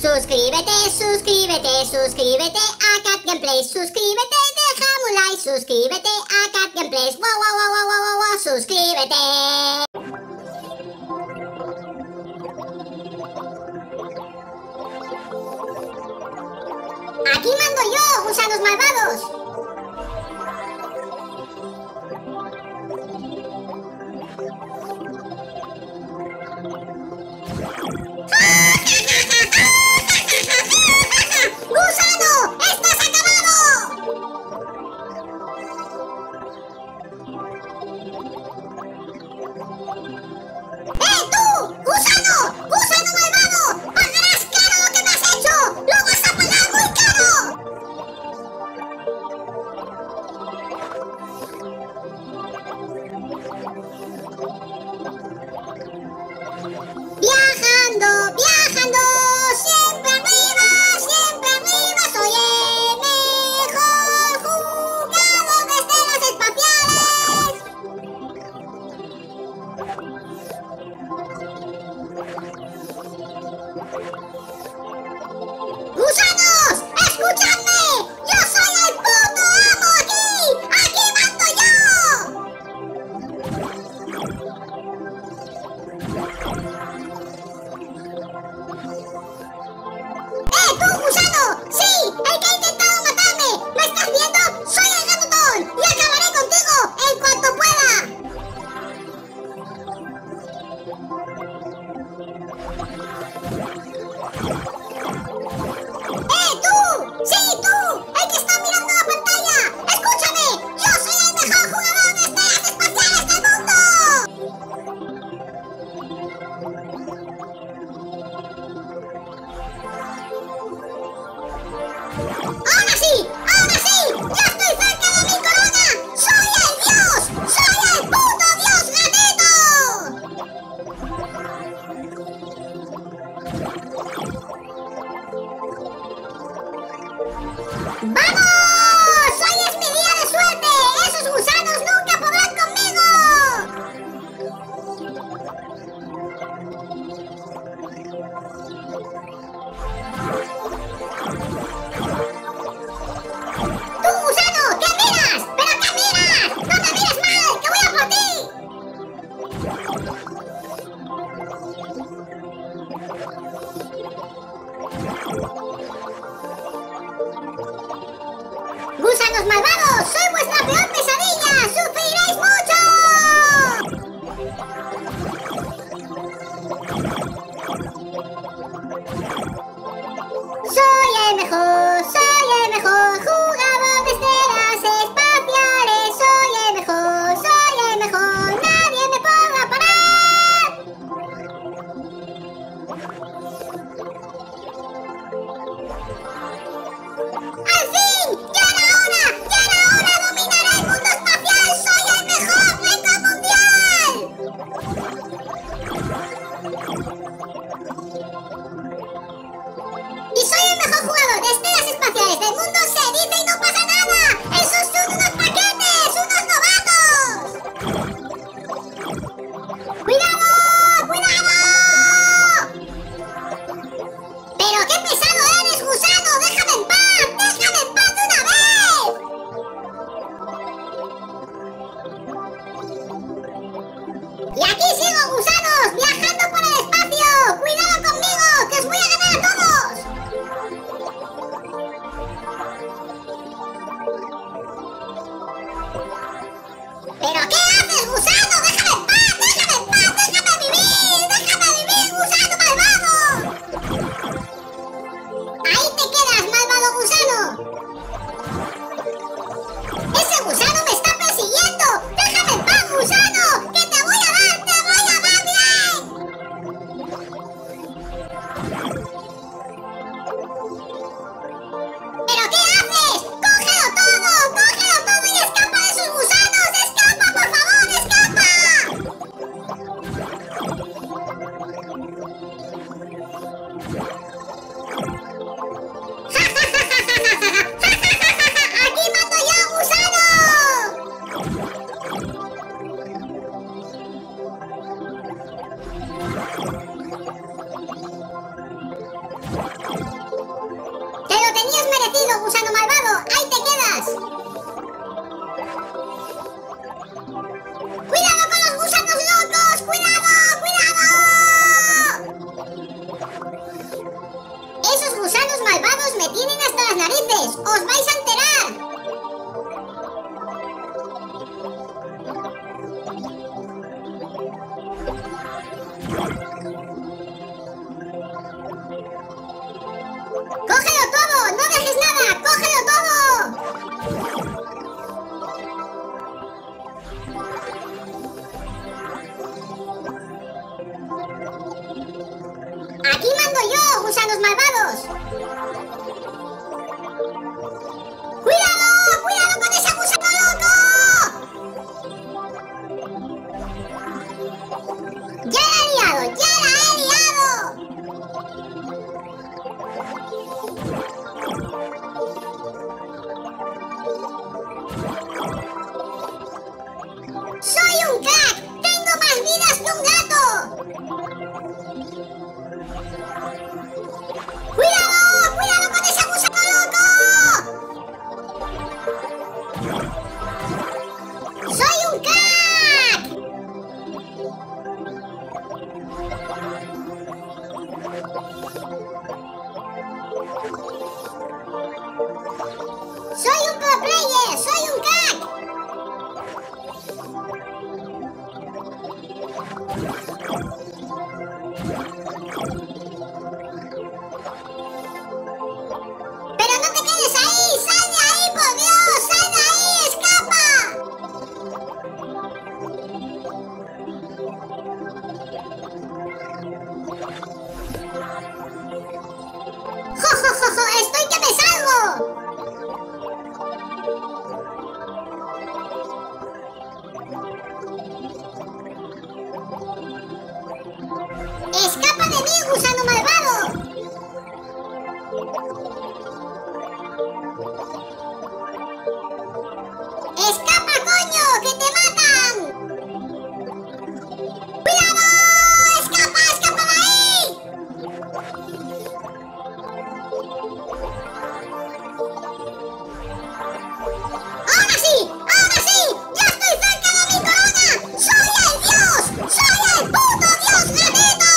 Suscríbete, suscríbete, suscríbete a Cat Gameplays. Suscríbete, déjame un like. Suscríbete a Cat Gameplays. Wow, wow, wow, wow, wow, wow, suscríbete. Aquí mando yo, gusanos malvados. ¡Gusano! ¡Estás acabado! ¡Tú! ¡Gusano! ¡Gusano malvado! ¡Pagarás caro lo que me has hecho! ¡Lo vas a pagar muy caro! Viajando, viajando, siempre arriba, soy el mejor jugador de estelas espaciales. ¡Gusanos! ¡Escuchadme! ¡Yo soy el puto amo aquí! ¡Aquí mando yo! ¡Tú, gusano! ¡Sí! ¡El que ha intentado matarme! ¿Me estás viendo? ¡Soy el Gatotón! ¡Y acabaré contigo en cuanto pueda! ¡Tú! ¡Sí, tú! ¡El que está mirando la pantalla! ¡Escúchame! ¡Yo soy el mejor jugador de estelas espaciales del mundo! ¡Ahora sí! ¡Ahora sí! ¡Ya estoy cerca de mi corona! ¡Soy el dios! ¡Soy el puto dios gatito! ¡Vamos! ¡Hoy es mi día de suerte! ¡Esos gusanos nunca podrán conmigo! ¡Tú, gusano! ¿Qué miras? ¿Pero qué miras? ¡No me mires mal! ¡Que voy a por ti! ¡Gusanos malvados! ¡Soy vuestra peor pesadilla! ¡Sufriréis mucho! Soy el mejor jugador de estelas espaciales. Soy el mejor, nadie me podrá parar. ¡Al fin! ¡Ya era hora! ¡Dominaré el mundo espacial! ¡Soy el mejor récord mundial! ¡Y soy el mejor jugador de estelas espaciales del mundo! ¡Se dice y no pasa nada! ¡Esos son unos paquetes! ¡Unos novatos! ¡Cuidado! ¡Cuidado! ¡Pero qué pesado eres, gusano! ¡Déjame en paz! ¡Déjame en paz de una vez! ¡Y aquí sigo, gusanos! ¡Viajando por el espacio! ¡Cuidado conmigo! ¡Que os voy a ganar a todos! ¡Te lo tenías merecido, gusano malvado! ¡Ahí te quedas! ¡Cuidado con los gusanos locos! ¡Cuidado! ¡Cuidado! Esos gusanos malvados me tienen hasta las narices. ¡Os vais a enterar! ¡Cógelo todo! ¡No dejes nada! ¡Cógelo todo! ¡Aquí mando yo, gusanos malvados! ¡Cuidado! ¡Cuidado con ese gusano loco! ¡Ya la he liado! ¡Ya la he liado! ¡Soy un crack! ¡Tengo más vidas que un gato! ¡Cuidado! ¡Cuidado con ese gusano loco! ¡Soy un crack! ¡Soy un pro player! ¡Soy un crack! ¡Pero no te quedes ahí! ¡Sal de ahí, por Dios! ¡Sal de ahí! ¡Escapa! ¡Jo, jo, jo, jo! ¡Estoy que me salgo! ¡Escapa de mí, gusano malvado! ¡Escapa, coño! ¡Que te matan! ¡Cuidado! ¡Escapa! ¡Escapa de ahí! ¡Ahora sí! ¡Ahora sí! ¡Ya estoy cerca de mi corona! ¡Soy el dios! ¡Soy el puto dios granito!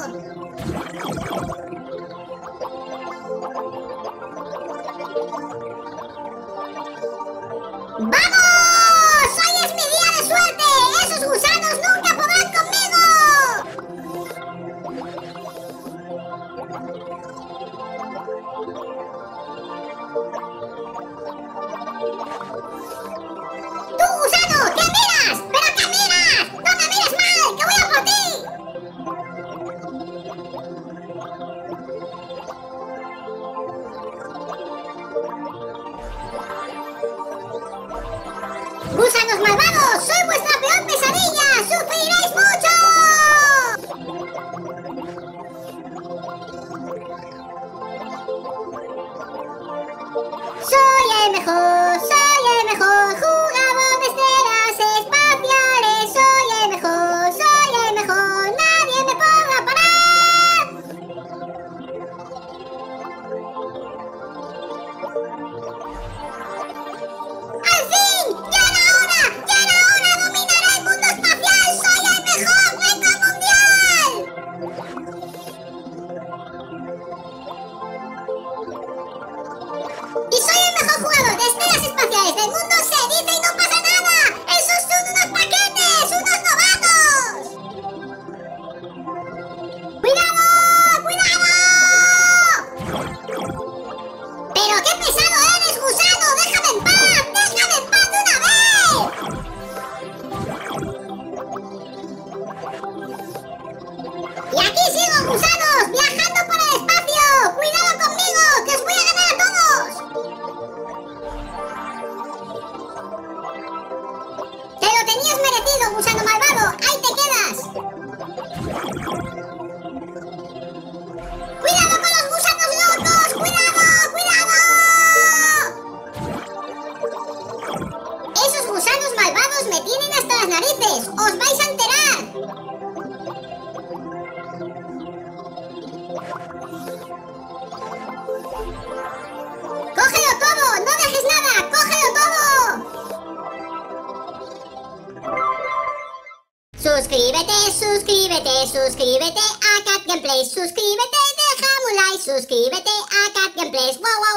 ¡Vamos! ¡Hoy es mi día de suerte! ¡Esos gusanos nunca podrán conmigo! ¡Tú, gusano! ¿Qué miras? ¿Pero qué miras? ¡No me mires mal! ¡Que voy a por ti! ¡Gusanos malvados! ¡Soy vuestra peor pesadilla! ¡Sufriréis mucho! Soy el mejor jugador de esferas espaciales. Soy el mejor, nadie me podrá parar. ¡Al fin! ¡Ya era hora! ¡Ya era hora! ¡Dominaré el mundo espacial! ¡Soy el mejor reto mundial! ¡Y soy el mejor jugador de esferas espaciales del mundo! ¡Se dice y no pasa nada! ¡Esos son unos paquetes! ¡Unos novatos! ¡Cuidado! ¡Cuidado! ¡Pero qué pesado eres, gusano! ¡Déjame en paz! ¡Déjame en paz de una vez! ¡Y aquí sigo, gusanos! ¡Viajando por el espacio! ¡Cuidado conmigo! ¡Que os voy a ganar a todos! suscríbete a Cat Gameplays, suscríbete, déjame un like, suscríbete a Cat Gameplays, wow,